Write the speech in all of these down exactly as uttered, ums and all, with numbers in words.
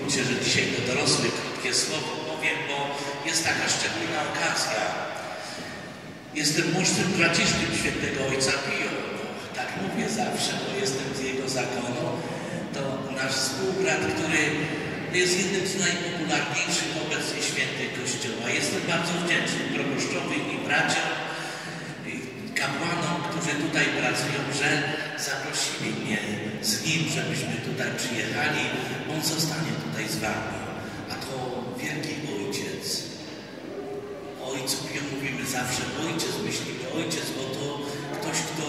Pozwólcie, że dzisiaj do dorosłych krótkie słowo powiem, bo jest taka szczególna okazja. Jestem mążem braciszkiem świętego ojca Pio. Tak mówię zawsze, bo jestem z jego zakonu. To nasz współbrat, który jest jednym z najpopularniejszych obecnie świętych Kościoła. Jestem bardzo wdzięczny proboszczowi i braciom, i kapłanom, którzy tutaj pracują, że zaprosili mnie z nim, żebyśmy tutaj przyjechali. On zostanie tutaj z wami. A to wielki ojciec. O ojcu Pio mówimy zawsze ojciec, myślimy ojciec, bo to ktoś, kto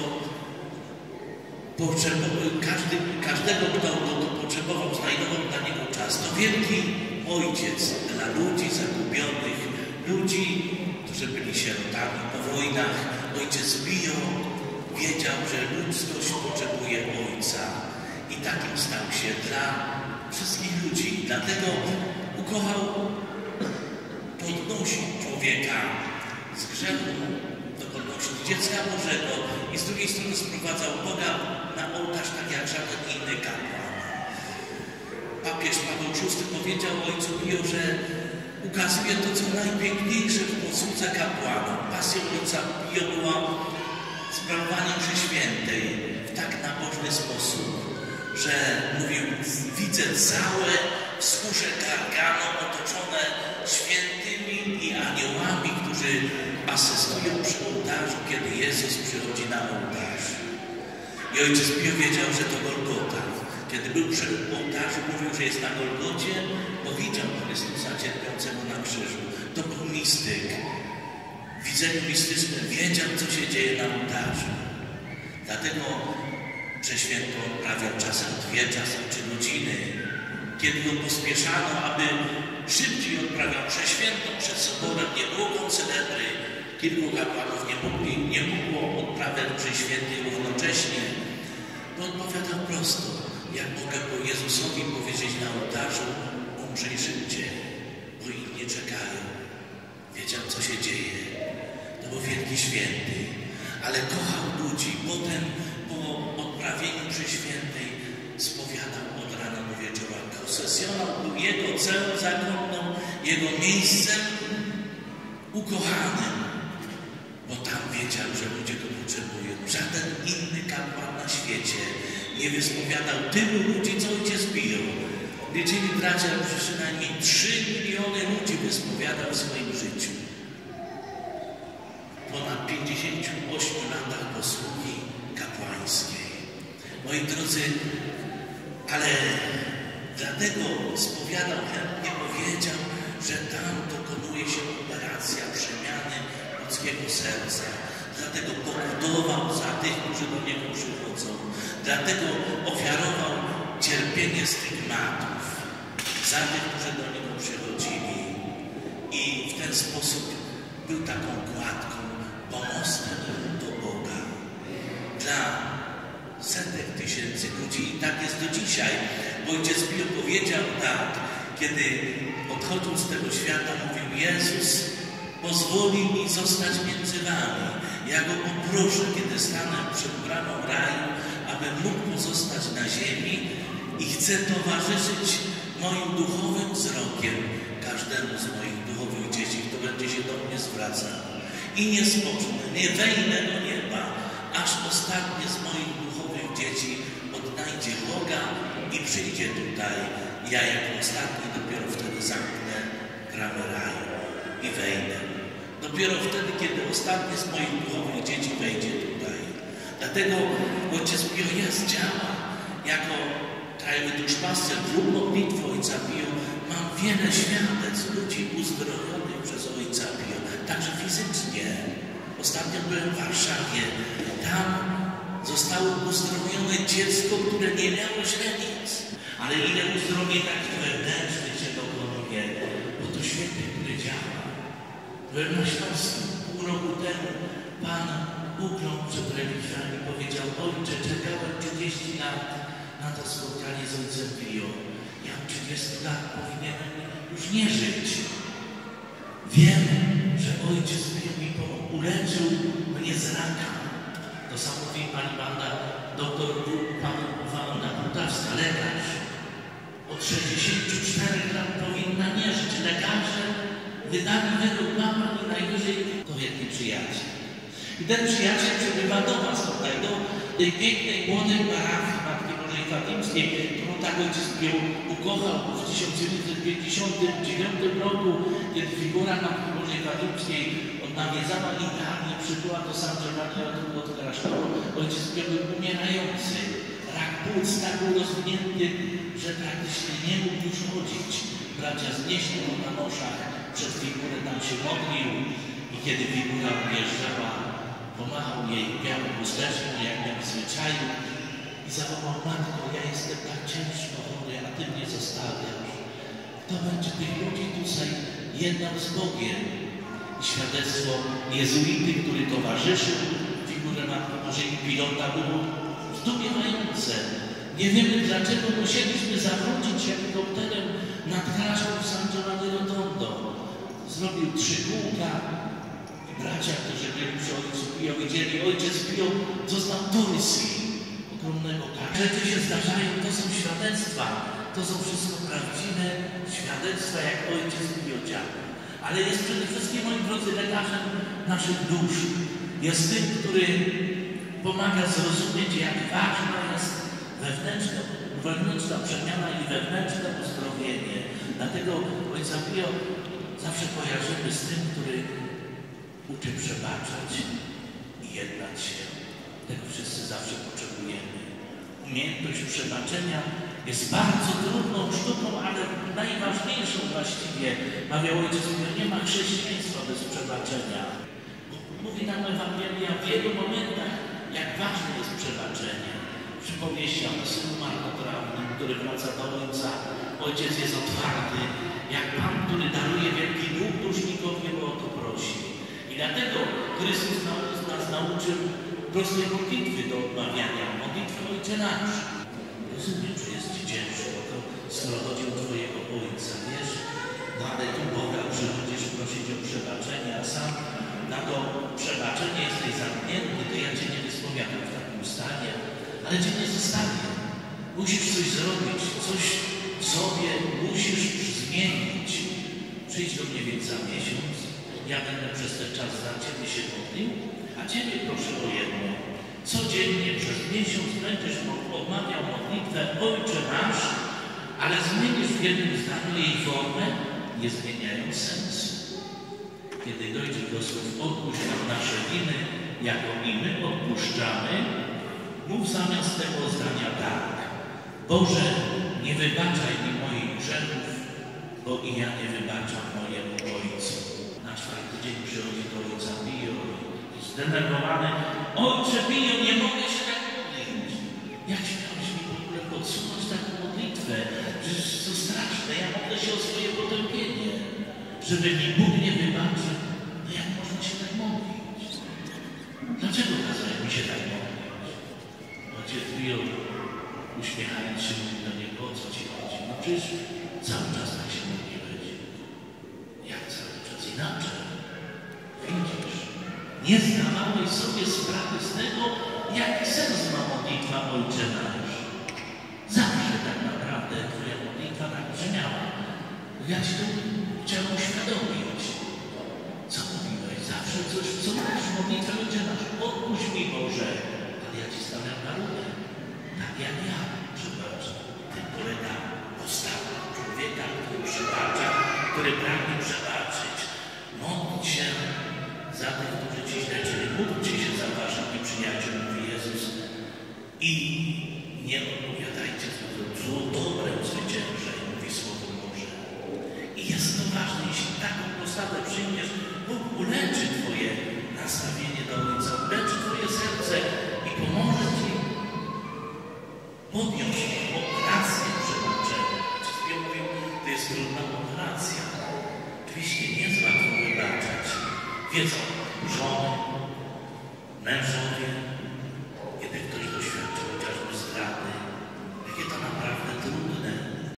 potrzebował, każdy, każdego, kto go potrzebował, znajdował dla niego czas. To wielki ojciec dla ludzi zagubionych, ludzi, którzy byli sierotami po wojnach. Ojciec Pio wiedział, że ludzkość potrzebuje ojca i takim stał się dla wszystkich ludzi. Dlatego ukochał podnosić człowieka z grzechu do godności dziecka Bożego i z drugiej strony sprowadzał Boga na ołtarz tak jak żaden inny kapłan. Papież Paweł szósty powiedział ojcu Pio, że ukazuje to, co najpiękniejsze w posłudze kapłana. Pasją ojca Pio była sprawowanie mszy świętej w tak nabożny sposób, że mówił, widzę całe wzgórze Gargano otoczone świętymi i aniołami, którzy asystują przy ołtarzu, kiedy Jezus przychodzi na ołtarz. I ojciec Pio wiedział, że to Golgota. Kiedy był przy ołtarzu, mówił, że jest na Golgocie, bo widział Chrystusa cierpiącego na krzyżu. To był mistyk. W widzeniu mistycznym wiedział, co się dzieje na ołtarzu. Dlatego przeświętą odprawiał czasem dwie, czasem trzy godziny. Kiedy go pospieszano, aby szybciej odprawiał przeświętą przed soborem, nie było koncelebry. Kilku kapłanów nie, mogli, nie mogło odprawiać mszy świętej równocześnie. To odpowiadał prosto. Jak mogę po Jezusowi powiedzieć na ołtarzu, umrzyj szybciej, bo inni czekają. Wiedział, co się dzieje. To był wielki święty, ale kochał ludzi. Potem po odprawieniu mszy świętej spowiadał od rana do wieczora. Konfesjonał był jego celą zakonną, jego miejscem ukochanym, bo tam wiedział, że ludzie go potrzebują. Żaden inny kapłan na świecie nie wyspowiadał tylu ludzi, co ojciec Pio. Liczyli bracia, że przynajmniej trzy miliony ludzi wyspowiadał w swoim życiu. Ponad pięćdziesięciu ośmiu latach posługi kapłańskiej. Moi drodzy, ale dlatego spowiadał chętnie, powiedział, że tam dokonuje się operacja przemiany ludzkiego serca. Dlatego pokutował za tych, którzy do niego przychodzą. Dlatego ofiarował cierpienie stygmatów za tych, którzy do niego przychodzili. I w ten sposób był taką kładką, pomostem do Boga. Dla setek tysięcy ludzi. I tak jest do dzisiaj. Ojciec Pio powiedział tak, kiedy odchodził z tego świata, mówił: Jezus pozwoli mi zostać między wami. Ja go poproszę, kiedy stanę przed bramą raju, aby mógł pozostać na ziemi i chcę towarzyszyć moim duchowym wzrokiem każdemu z moich duchowych dzieci, kto będzie się do mnie zwracał. I nie spocznę, nie wejdę do nieba, aż ostatnie z moich duchowych dzieci odnajdzie Boga i przyjdzie tutaj. Ja jako ostatni dopiero wtedy zamknę bramę raju i wejdę. Dopiero wtedy, kiedy ostatnie z moich duchowych dzieci wejdzie tutaj. Dlatego ojciec Pio jest, działa. Jako krajowy duszpasterz lub modlitwy ojca Pio mam wiele świadectw ludzi uzdrowionych przez ojca Pio. Także fizycznie. Ostatnio byłem w Warszawie. Tam zostało uzdrowione dziecko, które nie miało źrenic. Ale ile uzdrowień takich wewnętrznych się dokonuje, bo to święty, który działa. Byłem na Śląsku pół roku temu. Pan ukląkł przed religii i powiedział: ojcze, czekałem trzydzieści lat na to spotkanie z ojcem Pio. Ja od trzydziestu lat powinienem już nie żyć. Wiem, że ojciec Pio mi uleczył mnie z raka. To samo mówi pani Wanda, doktor Paweł Wanda Prutawska, lekarz. Od sześćdziesięciu czterech lekarze wydali wyrok na i najwyżej to wielki przyjaciel. I ten przyjaciel przybywa do was tutaj, do tej pięknej, młodej parafii Matki Bożej Fatimskiej, którą tak ojciec Pio ukochał w tysiąc dziewięćset pięćdziesiątym dziewiątym roku, kiedy figura Matki Bożej Fatimskiej nawiedzała Italię, przybyła do San Giovanni od klasztoru. Ojciec Pio był umierający. Rak płuc tak był rozwinięty, że praktycznie nie mógł już chodzić. Bracia znieśli go na noszach, przed figurę tam się modlił i kiedy figura odjeżdżała, pomachał jej białą chusteczką, jak miał w zwyczaju i zawołał: Matko, ja jestem tak ciężko chory, a Ty mnie zostawiasz. Kto będzie tych ludzi tutaj jednał z Bogiem? I świadectwo jezuity, który towarzyszył figurze Matki Bożej Pilota, było zdumiewające. Nie wiemy, dlaczego musieliśmy zawrócić helikopterem nad klasztorem San Giovanni Rotondo. Zrobił trzy kółka i bracia, którzy byli przy ojcu Pio, widzieli, ojciec Pio został Turcji, ogromnego kara. Rzeczy się zdarzają, to są świadectwa. To są wszystko prawdziwe świadectwa, jak ojciec Pio działa. Ale jest przede wszystkim, moi drodzy, lekarzem naszych dusz. Jest tym, który pomaga zrozumieć, jak ważna jest wewnętrzna, wewnętrzna przemiana i wewnętrzne uzdrowienie. Dlatego ojca Pio zawsze kojarzymy z tym, który uczy przebaczać i jednać się. Tego wszyscy zawsze potrzebujemy. Umiejętność przebaczenia jest bardzo trudną sztuką, ale najważniejszą właściwie. Mawiał ojciec Pio, nie ma chrześcijaństwa bez przebaczenia. Mówi nam Ewangelia w wielu momentach, jak ważne jest przebaczenie. Przypowieściach o synu marnotrawnym, który wraca do ojca. Ojciec jest otwarty, jak Pan, który daruje wielki dług dłużnikowi, bo o to prosi. I dlatego Chrystus nas nauczył prostej modlitwy do odmawiania. Modlitwy Ojcze Nasz. Rozumiem, że jest Ci ciężko, to skoro chodzi o Twojego Ojca, wiesz? No ale tu Boga przychodzisz prosić o przebaczenie, a sam na to przebaczenie jesteś zamknięty, to ja Cię nie wyspowiadam w takim stanie, ale Cię nie zostawię. Musisz coś zrobić, coś w sobie musisz zmienić. Przyjdź do mnie więc za miesiąc, ja będę przez ten czas za Ciebie się modlił, a Ciebie proszę o jedno. Codziennie przez miesiąc będziesz odmawiał modlitwę Ojcze Nasz, ale zmienisz w jednym zdaniu jej formę, nie zmieniając sensu. Kiedy dojdzie do słów odpuść nam nasze winy, jako i my odpuszczamy, mów zamiast tego zdania tak. Boże, nie wybaczaj mi moich grzechów, bo i ja nie wybaczam mojemu Ojcu. Na czwarty dzień przychodzi do Ojca Pio, zdenerwowany. Ojcze Pio, nie mogę się tak modlić. Jak śmiałeś mi w ogóle podsunąć taką modlitwę? Przecież to straszne, ja modlę się o swoje potępienie. Żeby mi Bóg nie wybaczył, no jak można się tak modlić? Dlaczego kazałeś mi się tak modlić? Ojciec Pio, uśmiechając się, mówi do niego, o co Ci chodzi? No przecież cały czas tak się modliłeś. Jak cały czas? Inaczej. Widzisz, nie zdawałeś sobie sprawy z tego, jaki sens ma modlitwa Ojcze Nasz. Zawsze tak naprawdę Twoja modlitwa tak brzmiała. Ja Ci to chciałem uświadomić. Co mówiłeś? Zawsze coś, co mówisz w modlitwie Ojcze Nasz. Odpuść mi Boże, ale ja Ci stawiam warunek. Tak jak ja przebaczam. Tym polega postawa człowieka, który przebacza, który pragnie przebaczyć. Modlić się za tych, którzy Ci źle czynią. Módlcie się za Waszych nieprzyjaciół, mówi Jezus. I nie odpowiadajcie złu, dobre zwyciężaj, mówi Słowo Boże. I jest to ważne, jeśli taką postawę przyjmiesz, Bóg uleczy Twoje nastawienie do Ojca, uleczy Twoje serce i pomoże Ci podjąć operację przebaczenia. Ojciec Pio mówił, to jest trudna operacja. Oczywiście nie jest łatwo wybaczać. Wiedzą żony, mężowie,